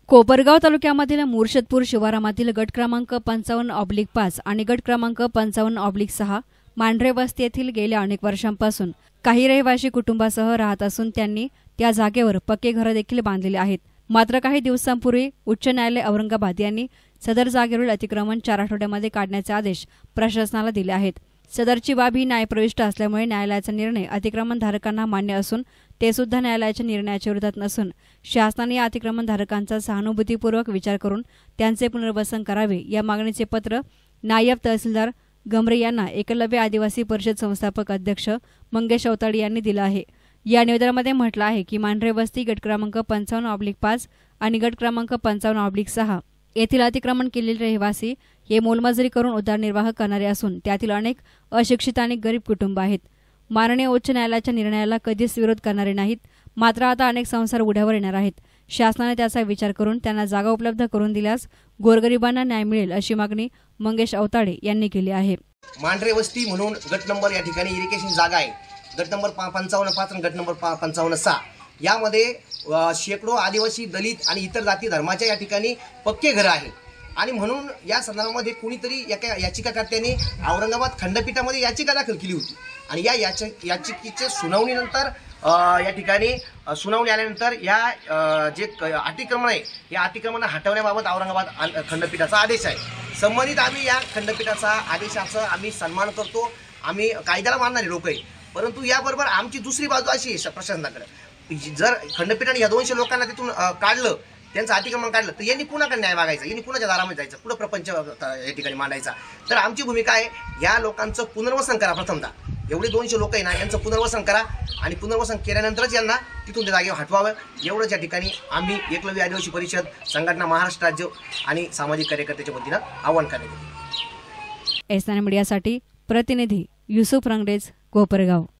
कोपरगाव तालुक्यामधील मुर्शदपूर शिवारामधील गट क्रमांक 55/5 आणि गट क्रमांक 55/6 मांढरे वस्ती येथील गेल्या अनेक वर्षांपासून काही रहिवासी कुटुंबासह राहत असून त्यांनी त्या जागेवर पक्के घरं देखील बांधलेली आहेत। मात्र काही दिवसांपूर्वी उच्च न्यायालय औरंगाबाद यांनी सदर जागेवरील अतिक्रमण 4 आठवड्यामध्ये काढण्याचे आदेश प्रशासनाला दिले आहेत। सदरची बाब ही न्यायप्रविष्ट असल्यामुळे न्यायालयाचा निर्णय अतिक्रमणधारकांना मान्य असून ते सुद्धा न्यायालयाच्या निर्णयाच्या विरोधात नसून शासनाने या अतिक्रमणधारकांचा सहानुभूतीपूर्वक विचार करून त्यांचे पुनर्वसन करावे या मागणीचे पत्र नायब तहसीलदार गमरे यांना एकलव्य आदिवासी परिषद संस्थापक अध्यक्ष मंगेश अवताडे यांनी दिलं आहे। या निवेदनामध्ये म्हटलं आहे की मांढरे वस्ती गट क्रमांक 55/5 आणि गट क्रमांक 55/6 येथील अतिक्रमण केलेले रहिवासी हे मोलमजुरी करून उदरनिर्वाह करणारे असून त्यातील अनेक अशिक्षित आणि गरीब कुटुंब आहेत। माननीय उच्च न्यायालयाच्या निर्णयाला कधीच विरोध करणारे नाहीत। मात्र आता अनेक संसार उघड्यावर येणार आहेत। शासनाने त्याचा विचार करून त्यांना जागा उपलब्ध करून दिल्यास गोरगरिबांना न्याय मिळेल अशी मागणी मंगेश अवताडे यांनी केली आहे। मांढरे वस्ती म्हणून गट नंबर या ठिकाणी इरिगेशन जागा आहे। गट नंबर 55/5 आणि गट नंबर 55/6 यामध्ये शेकडो आदिवासी दलित आणि इतर जाती धर्माच्या या ठिकाणी पक्के घरं आहे आणि म्हणून या संदर्भामध्ये कुणीतरी एका याचिकाकर्त्यांनी औरंगाबाद खंडपीठामध्ये याचिका दाखल केली होती आणि या याचिकेच्या सुनावणीनंतर या ठिकाणी सुनावणी आल्यानंतर या जे अतिक्रमण आहे या अतिक्रमण हटवण्याबाबत औरंगाबाद खंडपीठाचा आदेश आहे। संबंधित आम्ही या खंडपीठाचा आदेशाचा आम्ही सन्मान करतो। आम्ही कायद्याला मानणारे लोक आहे, परंतु याबरोबर आमची दुसरी बाजू अशी आहे प्रशासनाकडे, जर खंडपीठाने या 200 लोकांना तिथून काढलं, त्यांचं अतिक्रमण काढलं तर यांनी कुणाकडे न्याय मागायचा, यांनी कुणाच्या दारामध्ये जायचं, पुढे प्रपंच या ठिकाणी मांडायचा। तर आमची भूमिका आहे या लोकांचं पुनर्वसन करा। प्रथमतः एवढे 200 लोक आहे ना, यांचं पुनर्वसन करा आणि पुनर्वसन केल्यानंतरच यांना तिथून त्या जागेवर हटवावं। एवढंच या ठिकाणी आम्ही एकलव्य आदिवासी परिषद संघटना महाराष्ट्र राज्य आणि सामाजिक कार्यकर्त्याच्या वतीनं आवाहन करण्यात येते। एसएन मीडियासाठी प्रतिनिधी युसुफ रंगरेज, कोपरगाव।